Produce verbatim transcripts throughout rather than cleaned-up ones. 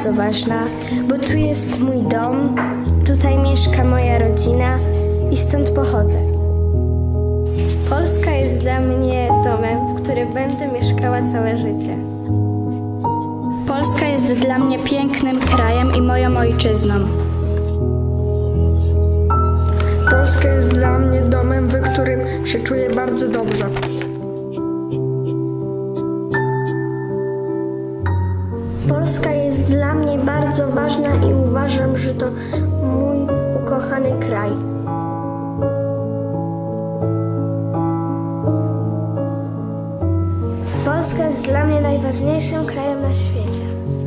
bardzo ważna, bo tu jest mój dom, tutaj mieszka moja rodzina i stąd pochodzę. Polska jest dla mnie domem, w którym będę mieszkała całe życie. Polska jest dla mnie pięknym krajem i moją ojczyzną. Polska jest dla mnie domem, w którym się czuję bardzo dobrze. Polska jest dla mnie bardzo ważna i uważam, że to mój ukochany kraj. Polska jest dla mnie najważniejszym krajem na świecie.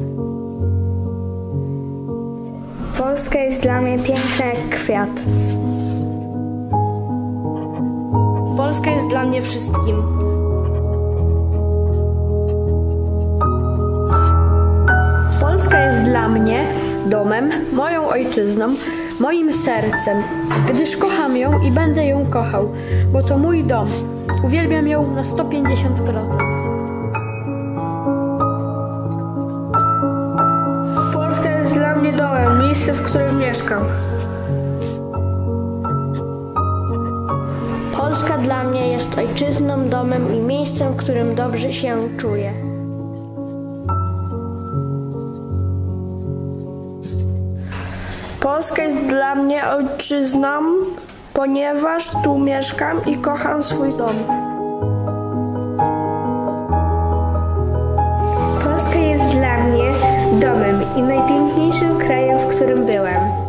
Polska jest dla mnie piękna jak kwiat. Polska jest dla mnie wszystkim. Polska jest dla mnie domem, moją ojczyzną, moim sercem, gdyż kocham ją i będę ją kochał, bo to mój dom. Uwielbiam ją na sto pięćdziesiąt procent. Polska jest dla mnie domem, miejscem, w którym mieszkam. Polska dla mnie jest ojczyzną, domem i miejscem, w którym dobrze się czuję. Polska jest dla mnie ojczyzną, ponieważ tu mieszkam i kocham swój dom. Polska jest dla mnie domem i najpiękniejszym krajem, w którym byłem.